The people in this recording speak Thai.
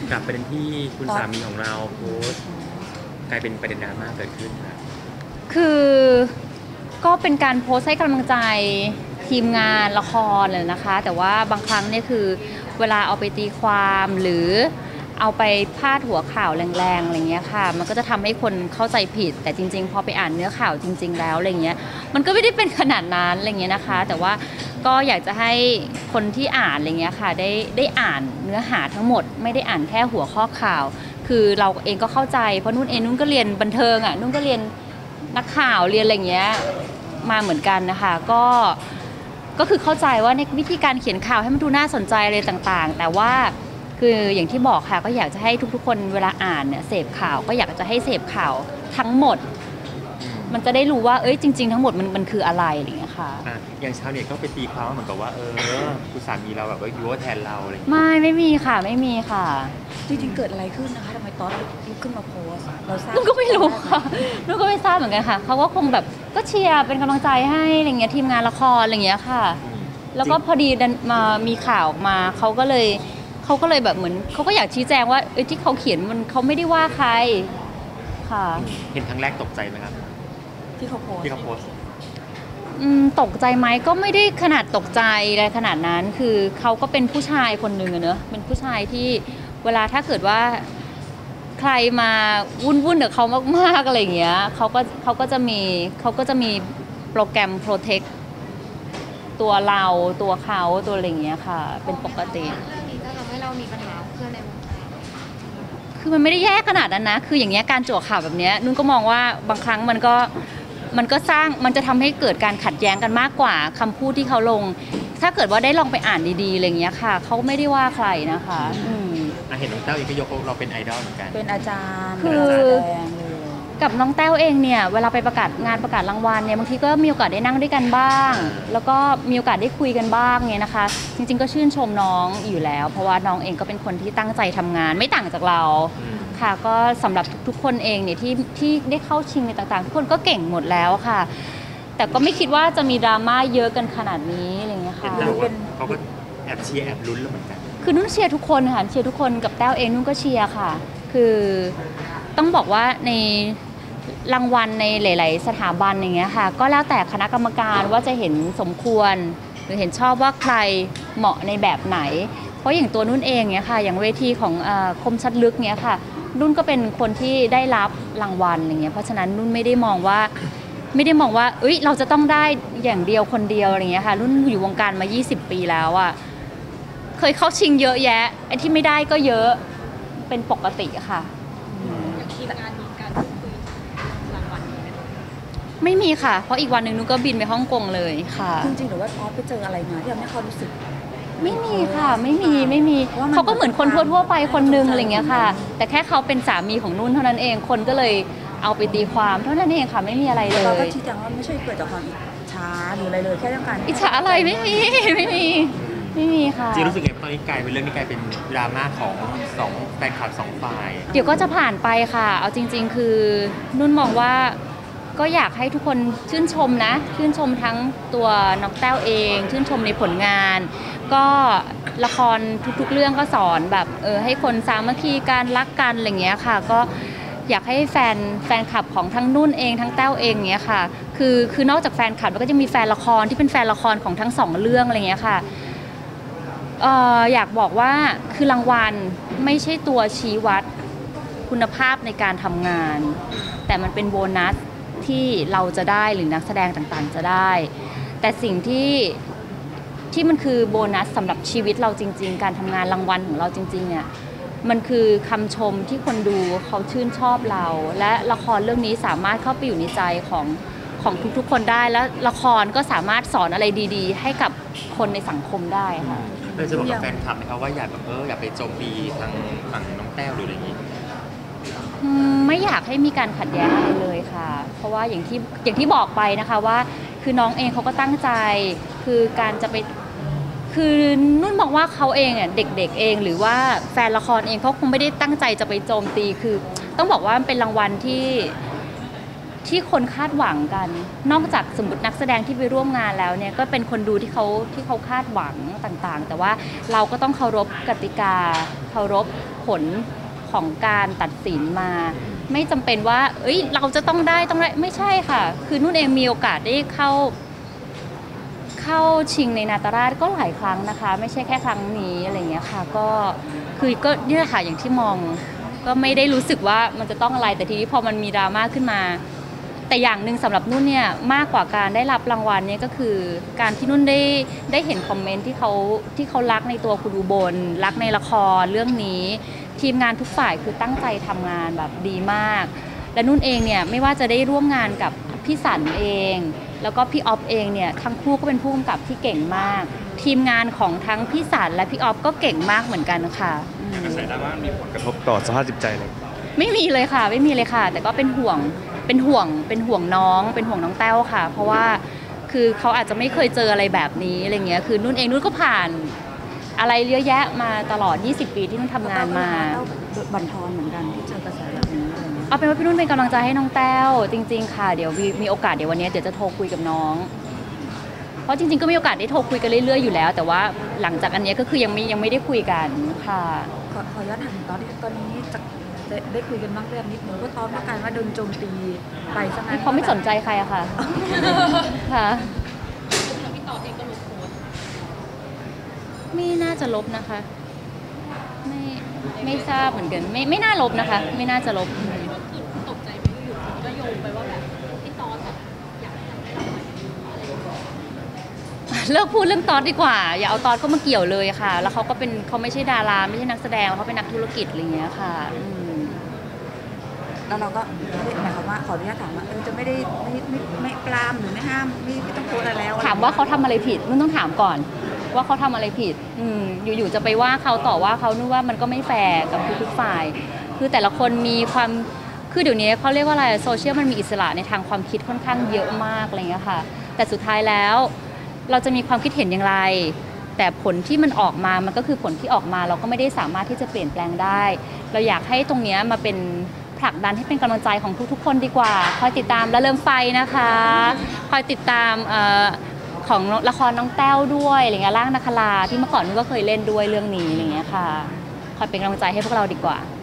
กับประเด็นที่คุณสามีของเราโพสต์กลายเป็นประเด็นดราม่าเกิดขึ้นครับคือก็เป็นการโพสต์ให้กำลังใจทีมงานละครเลยนะคะแต่ว่าบางครั้งเนี่ยคือเวลาเอาไปตีความหรือเอาไปพาดหัวข่าวแรงๆอะไรเงี้ยค่ะมันก็จะทำให้คนเข้าใจผิดแต่จริงๆพอไปอ่านเนื้อข่าวจริงๆแล้วอะไรเงี้ยมันก็ไม่ได้เป็นขนาดนั้นอะไรเงี้ยนะคะแต่ว่าก็อยากจะให้คนที่อ่านอะไรเงี้ยค่ะได้อ่านเนื้อหาทั้งหมดไม่ได้อ่านแค่หัวข้อข่าวคือเราเองก็เข้าใจเพราะนุ่นก็เรียนบันเทิงอ่ะนุ่นก็เรียนนักข่าวเรียนอะไรเงี้ยมาเหมือนกันนะคะก็คือเข้าใจว่าในวิธีการเขียนข่าวให้มันดูน่าสนใจอะไรต่างๆแต่ว่าคืออย่างที่บอกค่ะก็อยากจะให้ทุกๆคนเวลาอ่านเนี่ยเสพข่าวก็อยากจะให้เสพข่าวทั้งหมดมันจะได้รู้ว่าเอ้ยจริงๆทั้งหมดมันคืออะไรอย่างเงี้ยค่ะอย่างชาวเน็ตก็ไปตีความเหมือนกับว่าคุณสามีเราแบบว่ายั่วแทนเราอะไรอย่างเงี้ยไม่มีค่ะไม่มีค่ะจริงๆเกิดอะไรขึ้นนะคะทำไมตอนลุกขึ้นมาโพสเราทราบนุ่นก็ไม่รู้ค่ะนุ่นก็ไม่ทราบเหมือนกันค่ะเขาก็คงแบบก็เชียร์เป็นกำลังใจให้อะไรเงี้ยทีมงานละครอะไรเงี้ยค่ะแล้วก็พอดีดันมามีข่าวมาเขาก็เลยแบบเหมือนเขาก็อยากชี้แจงว่าที่เขาเขียนมันเขาไม่ได้ว่าใครค่ะเห็นครั้งแรกตกใจไหมครับที่เขาโพสตกใจไหมก็ไม่ได้ขนาดตกใจอะไรขนาดนั้นคือเขาก็เป็นผู้ชายคนหนึ่งอะเนอะเป็นผู้ชายที่เวลาถ้าเกิดว่าใครมาวุ่นกับเขามากๆอะไรอย่างเงี้ยเขาก็จะมีโปรแกรม protect ตัวเราตัวเขาตัวอะไรอย่างเงี้ยค่ะเป็นปกติเรื่องนี้จะทำให้เรามีปัญหาเพื่อนในวงการคือมันไม่ได้แย่ขนาดนั้นนะคืออย่างเงี้ยการจั่วข่าวแบบเนี้ยนุ่นก็มองว่าบางครั้งมันจะทำให้เกิดการขัดแย้งกันมากกว่าคำพูดที่เขาลงถ้าเกิดว่าได้ลองไปอ่านดีๆอะไรอย่างเงี้ยค่ะเขาไม่ได้ว่าใครนะคะเห็นน้องเต้าเองก็ยกเราเป็นไอดอลเหมือนกันเป็นอาจารย์คือกับน้องแต้วเองเนี่ยเวลาไปประกาศงานประกาศรางวัลเนี่ยบางทีก็มีโอกาสได้นั่งด้วยกันบ้างแล้วก็มีโอกาสได้คุยกันบ้างเนี่ยนะคะจริงๆก็ชื่นชมน้องอยู่แล้วเพราะว่าน้องเองก็เป็นคนที่ตั้งใจทำงานไม่ต่างจากเราค่ะก็สำหรับทุกๆคนเองเนี่ยที่ได้เข้าชิงในต่างๆทุกคนก็เก่งหมดแล้วค่ะแต่ก็ไม่คิดว่าจะมีดราม่าเยอะกันขนาดนี้อะไรเงี้ยค่ะเขาก็แอบเชียร์แอบลุ้นแล้วเหมือนกันคือนุ่นเชียร์ทุกคนค่ะเชียร์ทุกคนกับแต้วเองนุ่นก็เชียร์ค่ะคือต้องบอกว่าในรางวัลในหลายๆสถาบันอย่างเงี้ยค่ะก็แล้วแต่คณะกรรมการว่าจะเห็นสมควรหรือเห็นชอบว่าใครเหมาะในแบบไหนเพราะอย่างตัวนุ่นเองเนี้ยค่ะอย่างเวทีของคมชัดลึกเนี้ยค่ะนุ่นก็เป็นคนที่ได้รับรางวัลอย่างเงี้ยเพราะฉะนั้นนุ่นไม่ได้มองว่าเอ้ยเราจะต้องได้อย่างเดียวคนเดียวอะไรเงี้ยค่ะนุ่นอยู่วงการมา20 ปีแล้วอ่ะเคยเข้าชิงเยอะแยะไอ้ที่ไม่ได้ก็เยอะเป็นปกติค่ะอย่างทีมงานมีการพูดคุยรางวัลนี้ไหมไม่มีค่ะเพราะอีกวันหนึ่งนุ่นก็บินไปฮ่องกงเลยค่ะจริงๆหรือว่าออฟไปเจออะไรมาที่ทำให้เขารู้สึกไม่มีค่ะไม่มีเขาก็เหมือนคนทั่วๆไปคนนึงอะไรเงี้ยค่ะแต่แค่เขาเป็นสามีของนุ่นเท่านั้นเองคนก็เลยเอาไปตีความเท่านั้นเองค่ะไม่มีอะไรเลยเราก็ชี้แจงว่าไม่ใช่เกิดจากความอิจฉาหรืออะไรเลยแค่ต้องการอิจฉาอะไรไม่มีค่ะจริงรู้สึกไงตอนนี้กลายเป็นเรื่องนี้กลายเป็นดราม่าของสองแฟนคลับสองฝ่ายเดี๋ยวก็จะผ่านไปค่ะเอาจริงๆคือนุ่นมองว่าก็อยากให้ทุกคนชื่นชมนะชื่นชมทั้งตัวน้องแต้วเองชื่นชมในผลงานก็ละครทุกๆเรื่องก็สอนแบบให้คนสามัคคีกันรักกันอะไรเงี้ยค่ะก็อยากให้แฟนคลับของทั้งนุ่นเองทั้งแต้วเองเงี้ยค่ะคือนอกจากแฟนคลับแล้วก็จะมีแฟนละครที่เป็นแฟนละครของทั้ง2เรื่องอะไรเงี้ยค่ะอยากบอกว่าคือรางวัลไม่ใช่ตัวชี้วัดคุณภาพในการทำงานแต่มันเป็นโบนัสที่เราจะได้หรือนักแสดงต่างๆจะได้แต่สิ่งที่มันคือโบนัสสำหรับชีวิตเราจริงๆการทำงานรางวัลของเราจริงๆเนี่ยมันคือคำชมที่คนดูเขาชื่นชอบเราและละครเรื่องนี้สามารถเข้าไปอยู่ในใจของทุกๆคนได้และละครก็สามารถสอนอะไรดีๆให้กับคนในสังคมได้ค่ะเลยจะบอกกับแฟนคลับนะครับว่าอย่าแบบอย่าไปโจมตีทางฝั่งน้องแต้วหรืออะไรอย่างนี้ไม่อยากให้มีการขัดแย้งอะไรเลยค่ะเพราะว่าอย่างที่บอกไปนะคะว่าคือน้องเองเขาก็ตั้งใจคือการจะไปคือนุ่นมองว่าเขาเองอ่ะเด็กๆเองหรือว่าแฟนละครเองเขาคงไม่ได้ตั้งใจจะไปโจมตีคือต้องบอกว่ามันเป็นรางวัลที่ที่คนคาดหวังกัน นอกจากสมมตินักแสดงที่ไปร่วมงานแล้วเนี่ยก็เป็นคนดูที่เขาคาดหวังต่างๆ แต่ว่าเราก็ต้องเคารพกติกาเคารพผลของการตัดสินมา ไม่จำเป็นว่าเอ้ยเราจะต้องได้ไม่ใช่ค่ะ คือนุ่นเองมีโอกาสได้เข้าชิงในนาตราชก็หลายครั้งนะคะ ไม่ใช่แค่ครั้งนี้อะไรอย่างเงี้ยค่ะก็นี่แหละค่ะอย่างที่มองก็ไม่ได้รู้สึกว่ามันจะต้องอะไรแต่ทีนี้พอมันมีดราม่าขึ้นมา แต่อย่างหนึ่งสำหรับนุ่นเนี่ยมากกว่าการได้รับรางวัลเนี่ยก็คือการที่นุ่นได้เห็นคอมเมนต์ที่เขารักในตัวคุณอุบลรักในละครเรื่องนี้ทีมงานทุกฝ่ายคือตั้งใจทำงานแบบดีมากและนุ่นเองเนี่ยไม่ว่าจะได้ร่วมงานกับพี่สันเองแล้วก็พี่ออฟเองเนี่ยทั้งคู่ก็เป็นผู้กำกับที่เก่งมากทีมงานของทั้งพี่สันและพี่ออฟก็เก่งมากเหมือนกันค่ะกระแสดราม่ามีผลกระทบต่อสภาพจิตใจเลยไม่มีเลยค่ะไม่มีเลยค่ะแต่ก็เป็นห่วงน้องเป็นห่วงน้องแต้วค่ะเพราะว่าคือเขาอาจจะไม่เคยเจออะไรแบบนี้อะไรเงี้ยคือนุ่นก็ผ่านอะไรเยอะแยะมาตลอด20 ปีที่นุ่นทำงานมาบั่นทอนเหมือนกันที่เจอกระแสแบบนี้อะไรเงี้ยเอาเป็นว่าพี่นุ่นเป็นกำลังใจให้น้องแต้วจริงๆค่ะเดี๋ยวมีโอกาสเดี๋ยววันนี้เดี๋ยวจะโทรคุยกับน้องเพราะจริงๆก็มีโอกาสได้โทรคุยกันเรื่อยๆอยู่แล้วแต่ว่าหลังจากอันนี้ก็คือยังไม่ได้คุยกันค่ะขอย้อนถามตอนนี้จะได้คุยกันบ้างเรื่องนิดนึงก็ท้อมการว่าโดนโจมตีไปซะนั้นเขาไม่สนใจใครอะค่ะค่ะพี่ต่อเองก็ลบโพสต์ไม่น่าจะลบนะคะไม่ทราบเหมือนกันไม่น่าลบนะคะไม่น่าจะลบคือตกใจไหมอยู่ๆก็โยงไปว่าแบบพี่ต่อแบบอยากได้รางวัลอะไรอย่างเงี้ยเลิกพูดเรื่องตอสดีกว่าอย่าเอาตอสเข้ามาเกี่ยวเลยค่ะแล้วเขาไม่ใช่ดาราไม่ใช่นักแสดงเขาเป็นนักธุรกิจอะไรอย่างเงี้ยค่ะแล้วเราก็หมายความว่าขออนุญาตถามว่าจะไม่ปรามหรือไม่ห้ามไม่ต้องโพสอะไรแล้วถามว่าเขาทำอะไรผิดนุ่นต้องถามก่อนว่าเขาทำอะไรผิดอยู่ๆจะไปว่าเขาต่อว่าเขานุ่นว่ามันก็ไม่แฟร์กับทุกฝ่ายคือแต่ละคนมีความคือเดี๋ยวนี้เขาเรียกว่าอะไรโซเชียลมันมีอิสระในทางความคิดค่อนข้างเยอะมากอะไรอย่างเงี้ยค่ะแต่สุดท้ายแล้วเราจะมีความคิดเห็นอย่างไรแต่ผลที่มันออกมามันก็คือผลที่ออกมาเราก็ไม่ได้สามารถที่จะเปลี่ยนแปลงได้เราอยากให้ตรงนี้มาเป็นผลักดันให้เป็นกำลังใจของทุกๆคนดีกว่าคอยติดตามและเริ่มไฟนะคะคอยติดตามของละครน้องแต้วด้วยอะไรเงี้ยร่างนาคราที่เมื่อก่อนนุ่นก็เคยเล่นด้วยเรื่องนี้อะไรเงี้ยค่ะคอยเป็นกำลังใจให้พวกเราดีกว่า